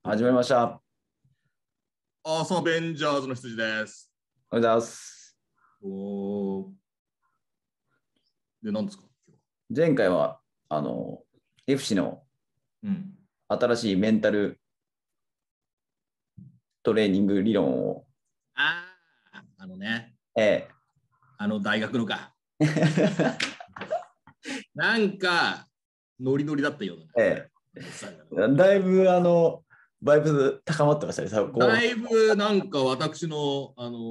始まりました。 アベンジャーズの羊です。 おはようございます。 で、何ですか前回は、F 氏の新しいメンタルトレーニング理論を、 大学のか。なんか、ノリノリだったような。だいぶ、バイブ高まってましたね。 だいぶ、なんか私の、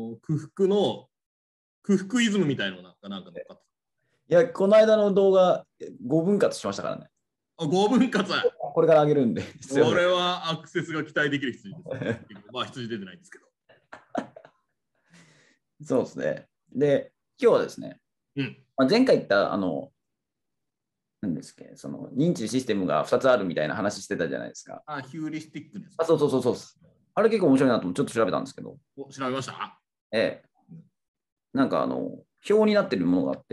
空腹イズムみたいなのなんか乗っかってた。 いや、この間の動画、5分割しましたからね。 5分割これから上げるんで。 これはアクセスが期待できる羊ですね。まあ、羊出てないんですけど。 そうですね。で、今日はですね、前回言った、何ですっけ、その認知システムが2つあるみたいな話してたじゃないですか。 ヒューリスティックです。 そう。あれ結構面白いなと思ってちょっと調べたんですけど。 調べました？ なんか表になってるものがあって、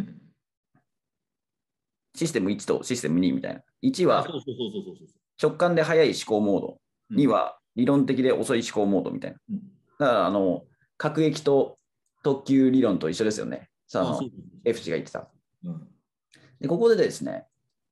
システム1とシステム2みたいな。1は直感で速い思考モード。2は理論的で遅い思考モードみたいな。だから各駅と特急理論と一緒ですよね。F 氏が言ってた。で、ここでですね、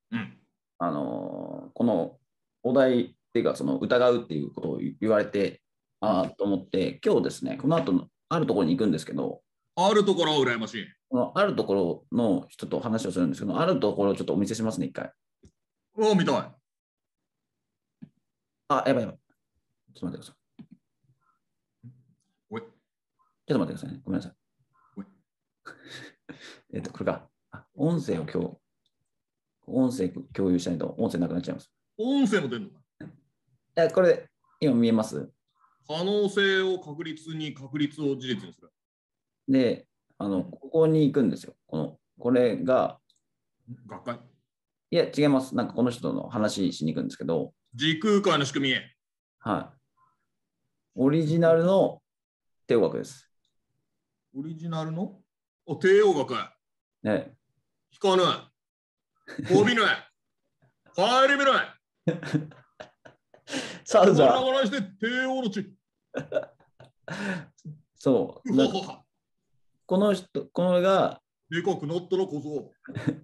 このお題っていうか、その疑うっていうことを言われて、と思って、今日ですね、この後あるところに行くんですけど、 あるところは羨ましい。 あるところの人と話をするんですけど、あるところをちょっとお見せしますね、一回。 見たい。 やばい。ちょっと待ってください。 おい。 ちょっと待ってくださいね。ごめんなさい。これか。音声共有しないと音声なくなっちゃいます。 音声も出るのか？ これ、今見えます？ 可能性を確率を事実にする。 で、ここに行くんですよ。これが、 学会？ いや、違います。なんかこの人の話しに行くんですけど、 時空間の仕組み。 はい。オリジナルの帝王学です。 オリジナルの帝王学。 ね。 引かぬ。飛びぬ。帰り見ない。 サウザー。 このして帝王の地。 そう。この人、これが、 でかくなったのこそ。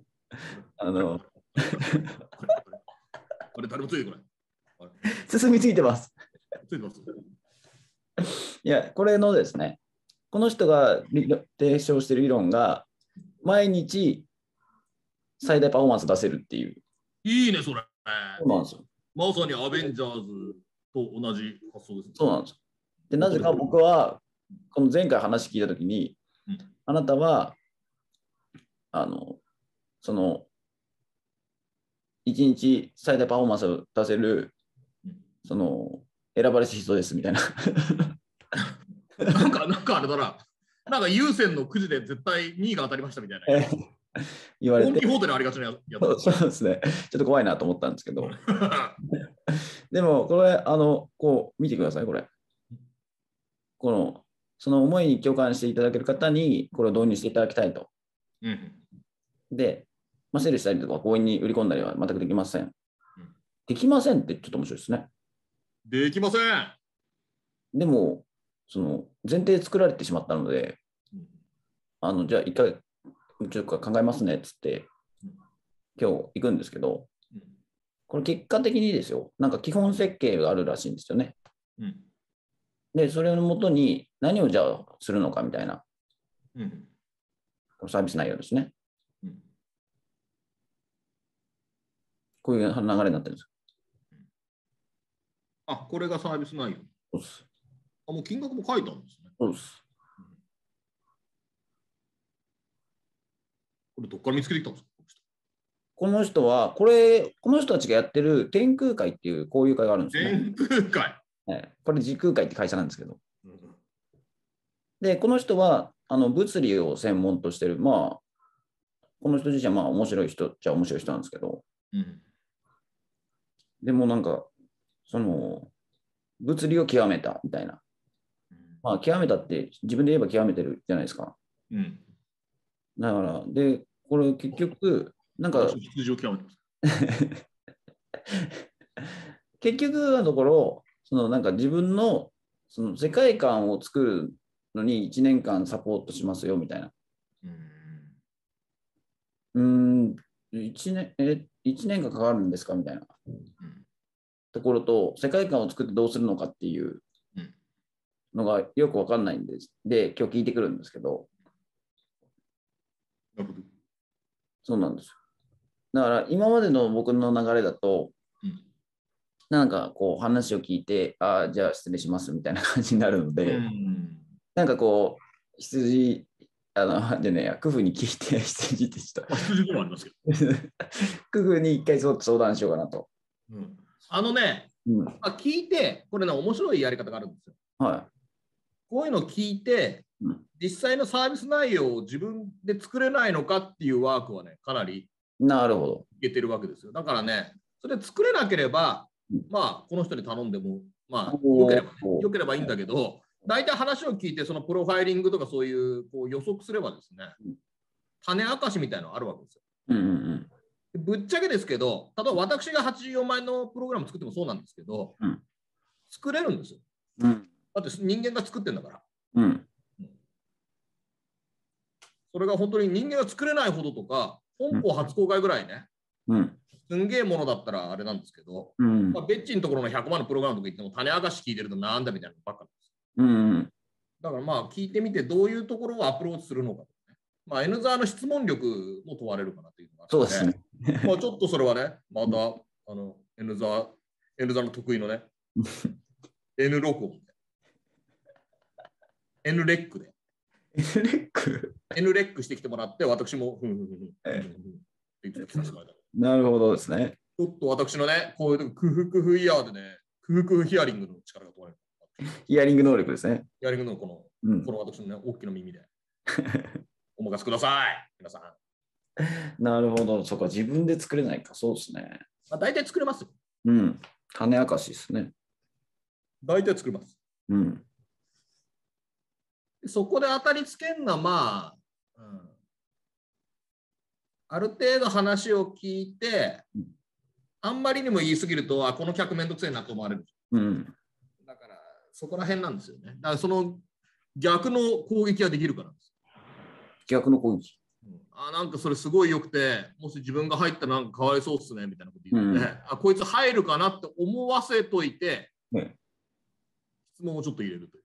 これ誰もついてこない。 進みついてます。 ついてます。 いや、これのですね、この人が提唱している理論が、毎日最大パフォーマンス出せるっていう。 いいね、それ。 そうなんですよ。 まさにアベンジャーズと同じ発想ですね。 そうなんですよ。で、なぜか僕は、この前回話聞いたときに、あなたは、その、一日最大パフォーマンスを出せる、選ばれし人ですみたいな。 なんかあれだな。なんか優先のくじで絶対2位が当たりましたみたいな。 言われて。 本気法廷でありがちなやつ。 そうですね。ちょっと怖いなと思ったんですけど。でも、これ、こう、見てください、これ。その思いに共感していただける方に、これを導入していただきたいと。で、セールしたりとか、強引に売り込んだりは全くできません。できませんってちょっと面白いですね。 できません。 でも、前提作られてしまったので、じゃあ一回、ちょっと考えますねっつって、今日行くんですけど、これ結果的にですよ、なんか基本設計があるらしいんですよね。で、それをもとに何をじゃあするのかみたいな、サービス内容ですね。こういう流れになってるんです。 これがサービス内容。 そうです。 もう金額も書いたんですね。 そうです。 これどっから見つけてきたんですか？ この人たちがやってる天空会っていう交流会があるんですよね。 天空会。 これ時空会って会社なんですけど。で、この人は物理を専門としてる、この人自身は面白い人っちゃ面白い人なんですけど、でもなんか、物理を極めたみたいな。極めたって自分で言えば極めてるじゃないですか。だから、で、これ結局、なんか、 羊を極めてます。 結局のところ、なんか自分のその世界観を作るのに1年間サポートしますよみたいな。1年間かかるんですかみたいなところと、世界観を作ってどうするのかっていうのがよくわかんないんです。で、今日聞いてくるんですけど、そうなんですよ。だから今までの僕の流れだと、なんかこう話を聞いて、じゃあ失礼しますみたいな感じになるので、なんかこう、羊、じゃねえや、クフに聞いて、羊って言った。 羊でもありますけど。 クフに一回相談しようかなと。 聞いて、これね、面白いやり方があるんですよ。 はい。 こういうのを聞いて、実際のサービス内容を自分で作れないのかっていうワークはね、かなりなるほど。 いけてるわけですよ。だからね、それ作れなければ、まあ、この人に頼んでも、まあ、よければいいんだけど、大体話を聞いて、そのプロファイリングとかそういうこう予測すればですね、種明かしみたいなのがあるわけですよ。ぶっちゃけですけど、例えば私が84万円のプログラム作ってもそうなんですけど、作れるんですよ。だって人間が作ってんだから。それが本当に人間が作れないほどとか、本邦初公開ぐらいね、すんげえものだったらあれなんですけど、ベッチのところの100万のプログラムとか言っても種明かし聞いてるとなんだみたいなのばっかなんです。だからまあ聞いてみてどういうところをアプローチするのか、まあ、N ザーの質問力も問われるかなというのがあって、 そうですね。 まあちょっとそれはね、またN ザーの得意のね、N 録音で、N レックで。N レックしてきてもらって、私もなるほどですね。 ちょっと私のね、こういうクフイヤーでね、クフヒアリングの力が問われる。 ヒアリング能力ですね。 ヒアリングのこの私のね、大きな耳で。お任せください、皆さん。なるほど、そっか、自分で作れないか、そうですね。 まあ、大体作れますよ。 種明かしですね。 大体作れます。そこで当たりつけんのは、まあ、ある程度話を聞いて、あんまりにも言い過ぎると、この客めんどくせえなと思われる。だから、そこら辺なんですよね。だからその逆の攻撃ができるからです。 逆の攻撃。 なんかそれすごい良くて、もし自分が入ったらなんかかわいそうっすねみたいなこと言って、こいつ入るかなって思わせといて、質問をちょっと入れるという。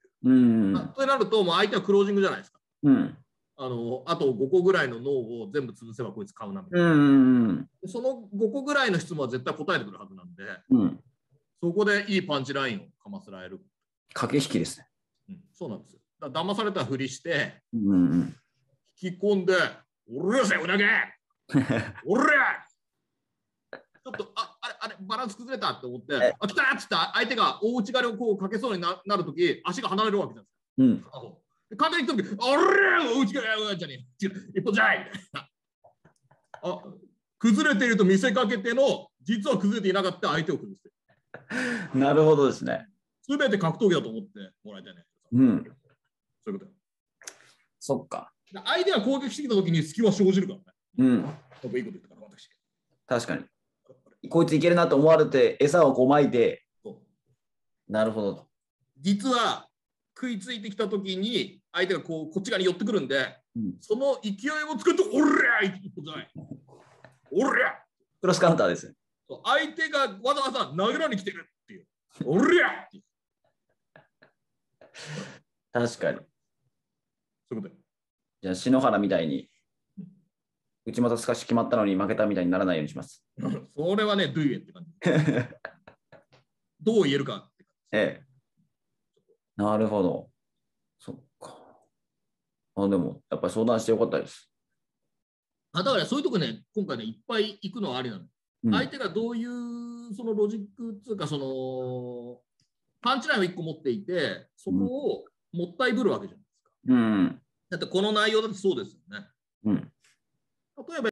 となると、もう相手はクロージングじゃないですか。あと5個ぐらいの脳を全部潰せばこいつ買うなみたいな。その5個ぐらいの質問は絶対答えてくるはずなんで、そこでいいパンチラインをかませられる。 駆け引きですね。 そうなんですよ。だから騙されたふりして、引き込んで、おるせ、うなげおるちょっと、あれ、バランス崩れたって思って、来たっつった相手が大内刈りをこうかけそうになるとき、足が離れるわけじゃないですか。簡単に言ったとき、おる大内刈りじゃねえ、一歩じゃいみたいな。崩れていると見せかけての、実は崩れていなかった相手を崩して。 なるほどですね。 すべて格闘技だと思ってもらいたいね。そういうことよ。 そっか。 相手が攻撃してきたときに隙は生じるからね。いいこと言ったから、私。 確かに。こいついけるなと思われて、餌をこう巻いて。なるほど。 実は食いついてきたときに、相手がこっち側に寄ってくるんで、その勢いを作って、おりゃ一歩じゃない。おりゃクロスカウンターですね。 相手がわざわざ投げられに来てるっていう。おりゃっていう。 確かに。 そういうことよ。 じゃあ、篠原みたいに、内股すかし決まったのに負けたみたいにならないようにします。 それはね、ドゥイエって感じ。どう言えるかって感じ。 なるほど。そっか。でも、やっぱり相談してよかったです。 だからそういうとこね、今回ね、いっぱい行くのはありなの。相手がどういうそのロジックっていうか、そのパンチラインを1個持っていて、そこをもったいぶるわけじゃないですか。だってこの内容だってそうですよね。例えば